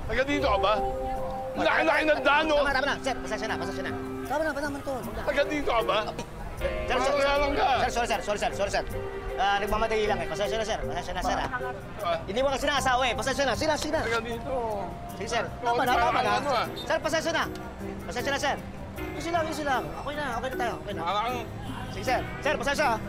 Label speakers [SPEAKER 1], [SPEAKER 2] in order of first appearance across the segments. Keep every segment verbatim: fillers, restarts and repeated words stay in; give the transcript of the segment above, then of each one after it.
[SPEAKER 1] Taga dito ka ba? Laki-laki ng dano!
[SPEAKER 2] Tama, tama na. Sir, pasensya na, pasensya na. Tama na, tama na, tol.
[SPEAKER 1] Taga dito ka ba?
[SPEAKER 2] Sir, sir, sir, sir, sorry, sir, sorry, sir, sorry, sir. Ah, nagmamadali lang eh. Pasensya na, sir. Pasensya na, sir, ah. Hindi mo kasi nakasawa eh. Pasensya na, sila, sila.
[SPEAKER 1] Taga dito.
[SPEAKER 2] Sige, sir. Tama na, tama na. Sir, pasensya na. Pasensya na, sir. Easy lang, easy lang. Okay na, okay na tayo. Okay na. Sige, sir. Sir, pasensya, ah.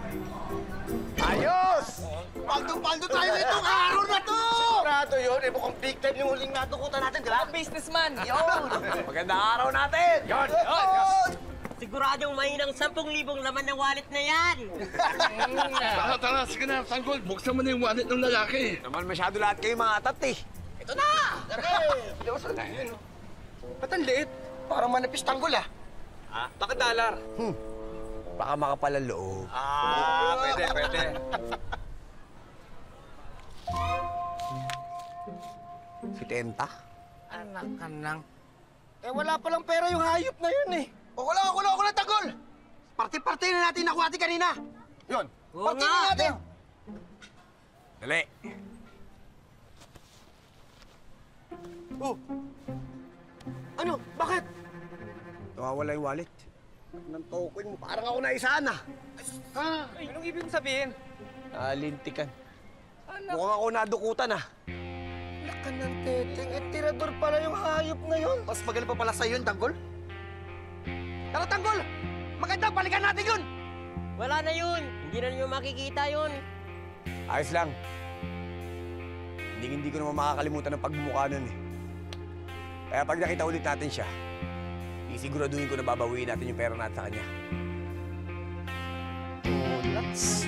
[SPEAKER 3] Ayos! Paldo-paldo tayo nitong araw na to!
[SPEAKER 2] Sigurado yun. Eh, mukhang big time yung huling natukutan natin, di ba?
[SPEAKER 4] Businessman!
[SPEAKER 2] Yun!
[SPEAKER 3] Magandang araw natin!
[SPEAKER 2] Yun!
[SPEAKER 4] Siguradong mahinang sampung libong laman ng wallet na yan!
[SPEAKER 1] Tara, tara. Sige na, Tanggol. Buksan mo na yung wallet ng lalaki.
[SPEAKER 3] Naman masyado lahat kayo mga atat eh.
[SPEAKER 2] Ito na!
[SPEAKER 3] Diwas na yun. Ba't ang liit? Parang manipis Tanggol ah.
[SPEAKER 2] Ha? Bakit dollar?
[SPEAKER 3] Hmm. Baka makapal ang loob.
[SPEAKER 2] Ah, pwede, pwede.
[SPEAKER 3] Si Tenta?
[SPEAKER 2] Anak ka nang. Eh, wala palang pera yung hayop na yun eh.
[SPEAKER 3] O, wala, wala, wala, Tanggol! Party-party na natin nakuha natin kanina. Yun.
[SPEAKER 4] Oo
[SPEAKER 3] Party
[SPEAKER 4] nga.
[SPEAKER 3] na natin. Dali.
[SPEAKER 2] Oh. Ano? Bakit?
[SPEAKER 3] Nawawala yung wallet. Nang token mo, parang ako naisaan ah.
[SPEAKER 4] Ah, anong ibig sabihin?
[SPEAKER 3] Nalintikan. Mukhang ako nadukutan ah.
[SPEAKER 2] Laka ng teteng. Eh, tirador pala yung hayop na yun.
[SPEAKER 3] Mas magaling pa pala sa'yo yun, Tanggol. Tara, Tanggol! Maganda, balikan natin yun!
[SPEAKER 4] Wala na yun! Hindi na niyo makikita yun!
[SPEAKER 3] Ayos lang. Hindi, hindi ko naman makakalimutan ang pagmumukha nun eh. Kaya pag nakita ulit natin siya, isiguraduhin ko na babawiin natin yung pera natin sa kanya.
[SPEAKER 2] Oh, let's...